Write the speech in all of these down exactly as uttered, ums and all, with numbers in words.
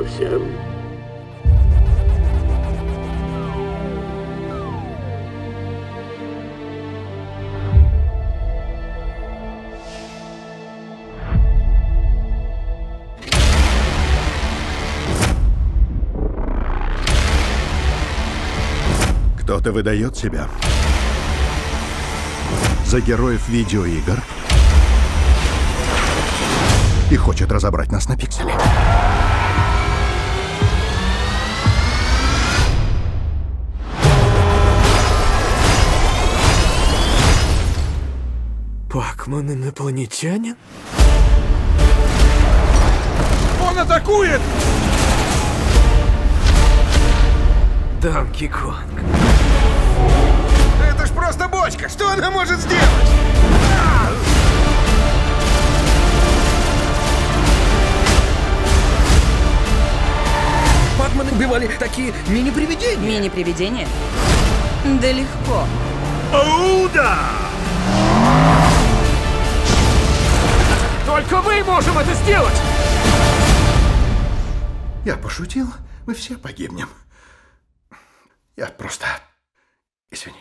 совсем. Кто-то выдает себя за героев видеоигр и хочет разобрать нас на пиксели. Пакман инопланетянин? Он атакует! Данки Конг. Это ж просто бочка! Что она может сделать? Пакманы убивали такие мини-привидения. Мини-привидения? Да легко. Оу, да! Только мы можем это сделать! Я пошутил, мы все погибнем. Я просто... Извини.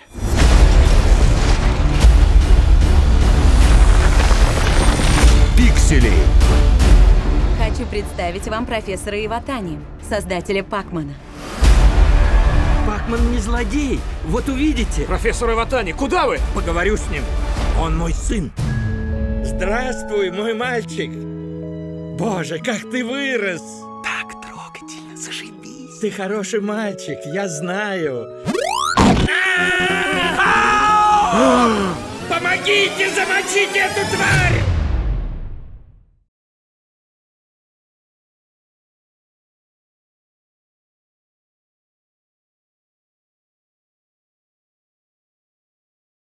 Пиксели. Хочу представить вам профессора Иватани, создателя Пакмана. Пакман не злодей, вот увидите. Профессор Иватани, куда вы? Поговорю с ним. Он мой сын. Здравствуй, мой мальчик. Боже, как ты вырос. Так трогательно, зашибись. Ты хороший мальчик, я знаю. Помогите замочить эту тварь!